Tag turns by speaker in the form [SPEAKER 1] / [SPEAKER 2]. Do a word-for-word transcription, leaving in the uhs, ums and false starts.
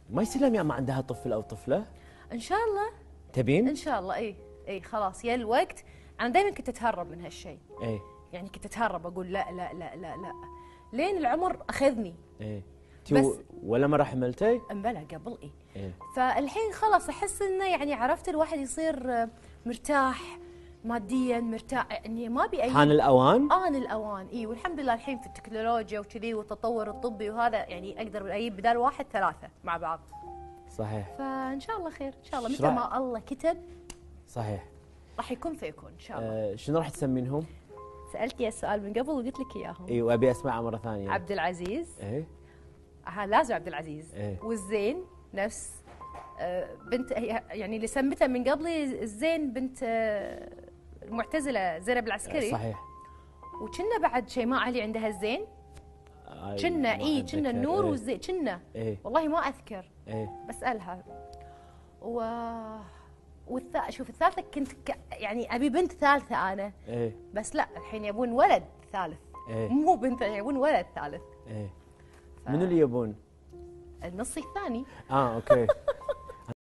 [SPEAKER 1] ما يصير لها ما عندها طفل او طفله؟
[SPEAKER 2] ان شاء الله.
[SPEAKER 1] تبين؟
[SPEAKER 2] ان شاء الله. اي اي خلاص يا الوقت. انا دائما كنت اتهرب من هالشيء.
[SPEAKER 1] اي
[SPEAKER 2] يعني كنت اتهرب اقول لا لا لا لا لا لين العمر اخذني.
[SPEAKER 1] ايه
[SPEAKER 2] بس
[SPEAKER 1] ولا مره حملتي؟
[SPEAKER 2] امبلا قبل اي.
[SPEAKER 1] إيه؟
[SPEAKER 2] فالحين خلاص احس انه يعني عرفت الواحد يصير مرتاح ماديا، مرتاح اني ما ابي اي.
[SPEAKER 1] حان الاوان؟
[SPEAKER 2] ان الاوان اي، والحمد لله الحين في التكنولوجيا وكذي والتطور الطبي وهذا يعني اقدر اجيب بدال واحد ثلاثه مع بعض.
[SPEAKER 1] صحيح.
[SPEAKER 2] فان شاء الله خير ان شاء الله، متى
[SPEAKER 1] شرع...
[SPEAKER 2] ما الله كتب
[SPEAKER 1] صحيح
[SPEAKER 2] راح يكون فيكون ان شاء الله.
[SPEAKER 1] آه شنو راح تسمينهم؟
[SPEAKER 2] سالتني السؤال من قبل وقلت لك اياهم.
[SPEAKER 1] اي وابي اسمعها مره ثانيه.
[SPEAKER 2] عبد العزيز.
[SPEAKER 1] ايه
[SPEAKER 2] ها لازم عبد العزيز.
[SPEAKER 1] إيه؟
[SPEAKER 2] والزين نفس آه بنت يعني اللي سمتها من قبلي الزين بنت آه المعتزله زينب العسكري.
[SPEAKER 1] صحيح.
[SPEAKER 2] وكنا بعد شيماء علي عندها الزين. كنا اي كنا النور
[SPEAKER 1] إيه؟
[SPEAKER 2] والزين كنا.
[SPEAKER 1] إيه؟
[SPEAKER 2] والله ما اذكر.
[SPEAKER 1] ايه
[SPEAKER 2] بسالها. و والث... شوف الثالثه كنت ك... يعني ابي بنت ثالثه انا.
[SPEAKER 1] ايه
[SPEAKER 2] بس لا الحين يبون ولد ثالث.
[SPEAKER 1] إيه؟
[SPEAKER 2] مو بنت، يبون ولد ثالث.
[SPEAKER 1] ايه
[SPEAKER 2] ف...
[SPEAKER 1] منو اللي يبون؟
[SPEAKER 2] النص الثاني.
[SPEAKER 1] اه اوكي